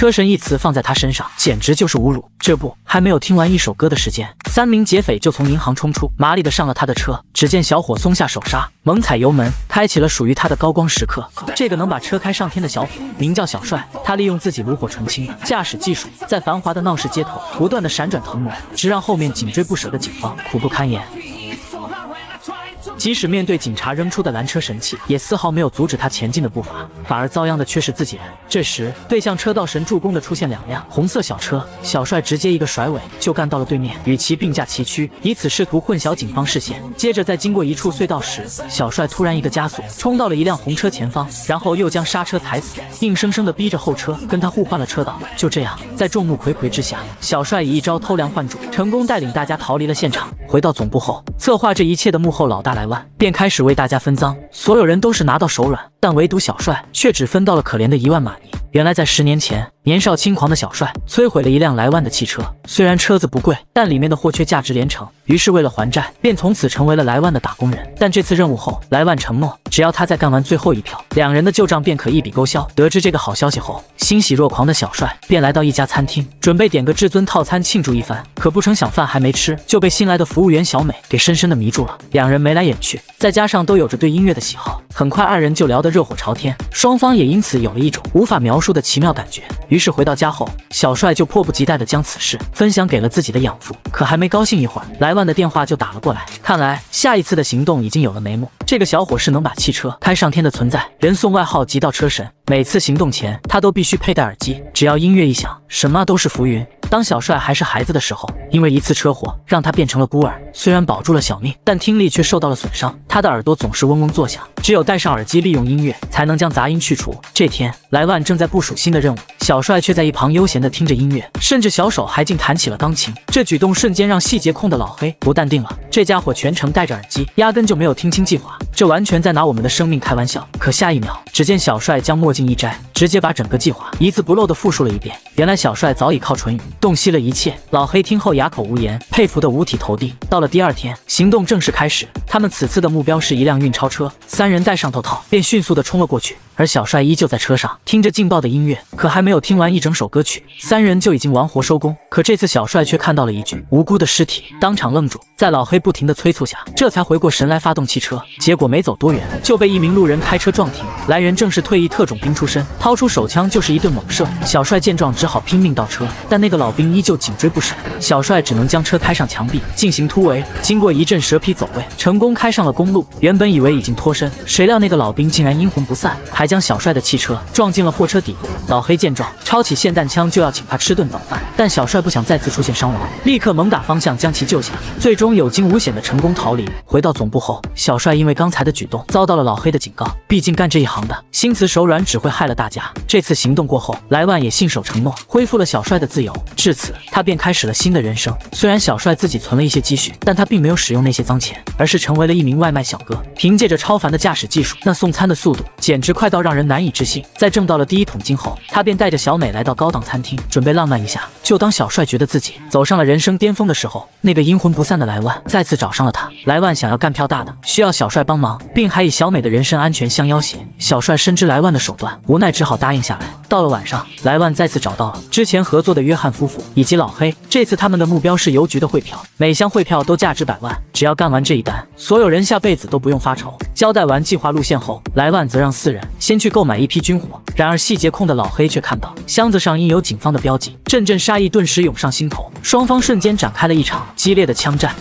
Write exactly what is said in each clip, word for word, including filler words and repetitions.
车神一词放在他身上，简直就是侮辱。这不，还没有听完一首歌的时间，三名劫匪就从银行冲出，麻利的上了他的车。只见小伙松下手刹，猛踩油门，开启了属于他的高光时刻。这个能把车开上天的小伙名叫小帅，他利用自己炉火纯青的驾驶技术，在繁华的闹市街头不断的闪转腾挪，直让后面紧追不舍的警方苦不堪言。即使面对警察扔出的拦车神器，也丝毫没有阻止他前进的步伐，反而遭殃的却是自己人。这时，对向车道神助攻的出现两辆红色小车，小帅直接一个甩尾就干到了对面，与其并驾齐驱，以此试图混淆警方视线。接着在经过一处隧道时，小帅突然一个加速，冲到了一辆红车前方，然后又将刹车踩死，硬生生的逼着后车跟他互换了车道。就这样，在众目睽睽之下，小帅以一招偷梁换柱，成功带领大家逃离了现场。回到总部后，策划这一切的幕后老大莱万便开始为大家分赃，所有人都是拿到手软，但唯独小帅却只分到了可怜的一万马尼。原来在十年前，年少轻狂的小帅摧毁了一辆莱万的汽车，虽然车子不贵，但里面的货却价值连城。于是为了还债，便从此成为了莱万的打工人。但这次任务后，莱万承诺，只要他再干完最后一票，两人的旧账便可一笔勾销。得知这个好消息后，欣喜若狂的小帅便来到一家餐厅，准备点个至尊套餐庆祝一番。可不成想饭还没吃，就被新来的服务员小美给深深的迷住了。两人眉来眼去，再加上都有着对音乐的喜好，很快二人就聊得热火朝天，双方也因此有了一种无法描述的奇妙感觉。于是回到家后，小帅就迫不及待地将此事分享给了自己的养父。可还没高兴一会儿，莱万的电话就打了过来，看来下一次的行动已经有了眉目。这个小伙是能把汽车开上天的存在，人送外号极道车神。每次行动前，他都必须佩戴耳机，只要音乐一响，什么都是浮云。当小帅还是孩子的时候，因为一次车祸让他变成了孤儿，虽然保住了小命，但听力却受到了损伤，他的耳朵总是嗡嗡作响，只有戴上耳机利用音乐才能将杂音去除。这天，莱万正在部署新的任务，小帅却在一旁悠闲地听着音乐，甚至小手还竟弹起了钢琴。这举动瞬间让细节控的老黑不淡定了，这家伙全程戴着耳机，压根就没有听清计划，这完全在拿我们的生命开玩笑。可下一秒，只见小帅将墨镜一摘，直接把整个计划一字不漏地复述了一遍。原来小帅早已靠唇语洞悉了一切，老黑听后哑口无言，佩服得五体投地。到了第二天，行动正式开始，他们此次的目标是一辆运钞车，三人戴上头套便迅速地冲了过去，而小帅依旧在车上听着劲爆的音乐。可还没有听完一整首歌曲，三人就已经完活收工。可这次小帅却看到了一具无辜的尸体，当场愣住，在老黑不停的催促下，这才回过神来发动汽车。结果没走多远，就被一名路人开车撞停。来人正是退役特种兵出身，掏出手枪就是一顿猛射。小帅见状只好拼命倒车，但那个老兵依旧紧追不舍，小帅只能将车开上墙壁进行突围。经过一阵蛇皮走位，成功开上了公路。原本以为已经脱身，谁料那个老兵竟然阴魂不散，还将小帅的汽车撞进了货车底部。老黑见状，抄起霰弹枪就要请他吃顿早饭，但小帅不想再次出现伤亡，立刻猛打方向将其救下，最终有惊无险的成功逃离。回到总部后，小帅因为刚才的举动遭到了老黑的警告，毕竟干这一行的心慈手软只会害了大家。这次行动过后，莱万也信守承诺，恢复了小帅的自由，至此他便开始了新的人生。虽然小帅自己存了一些积蓄，但他并没有使用那些脏钱，而是成为了一名外卖小哥。凭借着超凡的驾驶技术，那送餐的速度简直快到让人难以置信。在挣到了第一桶金后，他便带着小美来到高档餐厅，准备浪漫一下。就当小帅觉得自己走上了人生巅峰的时候，那个阴魂不散的莱万再次找上了他。莱万想要干票大的，需要小帅帮忙，并还以小美的人身安全相要挟。小帅深知莱万的手段，无奈只好答应下来。到了晚上，莱万再次找到了之前合作的约翰夫妇以及老黑，这次他们的目标是邮局的汇票，每箱汇票都价值百万，只要干完这一单，所有人下辈子都不用发愁。交代完计划路线后，莱万则让四人先去购买一批军火。然而细节控的老黑却看到箱子上印有警方的标记，阵阵杀意顿时涌上心头，双方瞬间展开了一场激烈的枪战。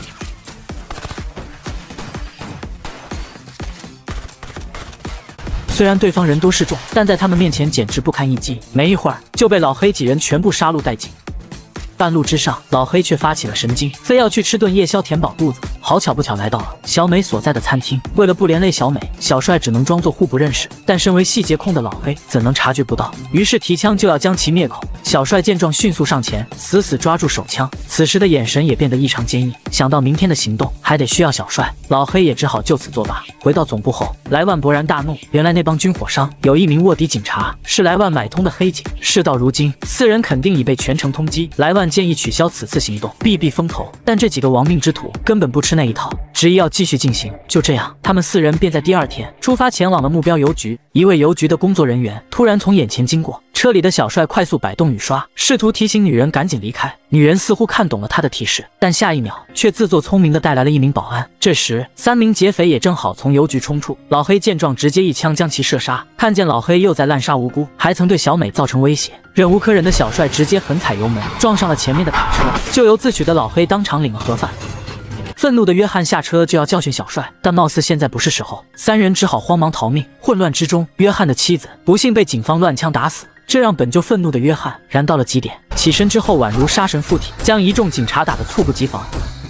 虽然对方人多势众，但在他们面前简直不堪一击，没一会儿就被老黑几人全部杀戮殆尽。半路之上，老黑却发起了神经，非要去吃顿夜宵填饱肚子。好巧不巧来到了小美所在的餐厅，为了不连累小美，小帅只能装作互不认识，但身为细节控的老黑怎能察觉不到，于是提枪就要将其灭口。小帅见状迅速上前，死死抓住手枪，此时的眼神也变得异常坚毅。想到明天的行动还得需要小帅，老黑也只好就此作罢。回到总部后，莱万勃然大怒，原来那帮军火商有一名卧底警察是莱万买通的黑警，事到如今四人肯定已被全城通缉。莱万建议取消此次行动，避避风头，但这几个亡命之徒根本不吃那那一套，执意要继续进行。就这样，他们四人便在第二天出发前往了目标邮局。一位邮局的工作人员突然从眼前经过，车里的小帅快速摆动雨刷，试图提醒女人赶紧离开。女人似乎看懂了他的提示，但下一秒却自作聪明地带来了一名保安。这时，三名劫匪也正好从邮局冲出，老黑见状直接一枪将其射杀。看见老黑又在滥杀无辜，还曾对小美造成威胁，忍无可忍的小帅直接狠踩油门，撞上了前面的卡车，咎由自取的老黑当场领了盒饭。愤怒的约翰下车就要教训小帅，但貌似现在不是时候，三人只好慌忙逃命。混乱之中，约翰的妻子不幸被警方乱枪打死，这让本就愤怒的约翰燃到了极点。起身之后宛如杀神附体，将一众警察打得猝不及防。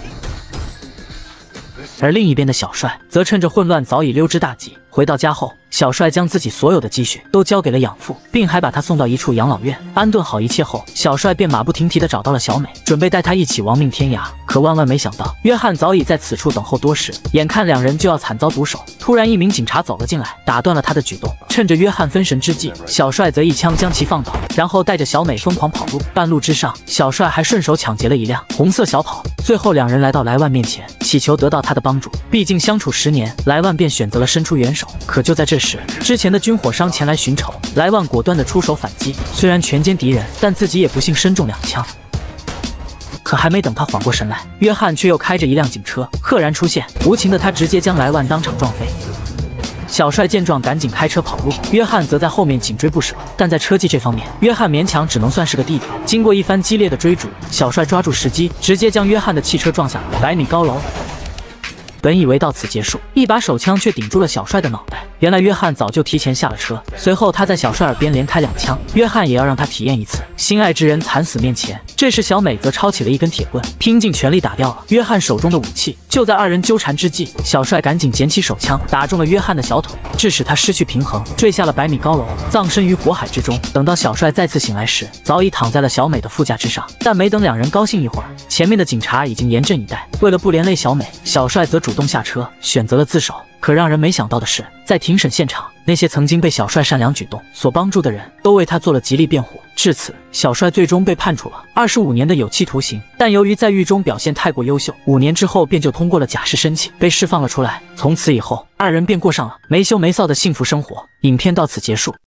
而另一边的小帅则趁着混乱早已溜之大吉。回到家后，小帅将自己所有的积蓄都交给了养父，并还把他送到一处养老院。安顿好一切后，小帅便马不停蹄地找到了小美，准备带她一起亡命天涯。可万万没想到，约翰早已在此处等候多时，眼看两人就要惨遭毒手，突然一名警察走了进来，打断了他的举动。趁着约翰分神之际，小帅则一枪将其放倒，然后带着小美疯狂跑路。半路之上，小帅还顺手抢劫了一辆红色小跑。最后两人来到莱万面前，祈求得到他的帮助。毕竟相处十年，莱万便选择了伸出援手。可就在这时，之前的军火商前来寻仇，莱万果断地出手反击。虽然全歼敌人，但自己也不幸身中两枪。可还没等他缓过神来，约翰却又开着一辆警车赫然出现，无情的他直接将莱万当场撞飞。小帅见状赶紧开车跑路，约翰则在后面紧追不舍。但在车技这方面，约翰勉强只能算是个弟弟。经过一番激烈的追逐，小帅抓住时机，直接将约翰的汽车撞下了百米高楼。本以为到此结束，一把手枪却顶住了小帅的脑袋。原来约翰早就提前下了车，随后他在小帅耳边连开两枪。约翰也要让他体验一次心爱之人惨死面前。这时小美则抄起了一根铁棍，拼尽全力打掉了约翰手中的武器。就在二人纠缠之际，小帅赶紧捡起手枪，打中了约翰的小腿，致使他失去平衡，坠下了百米高楼，葬身于火海之中。等到小帅再次醒来时，早已躺在了小美的副驾之上。但没等两人高兴一会儿，前面的警察已经严阵以待。为了不连累小美，小帅则主动下车，选择了自首。可让人没想到的是，在庭审现场，那些曾经被小帅善良举动所帮助的人都为他做了极力辩护。至此，小帅最终被判处了二十五年的有期徒刑。但由于在狱中表现太过优秀，五年之后便就通过了假释申请，被释放了出来。从此以后，二人便过上了没羞没臊的幸福生活。影片到此结束。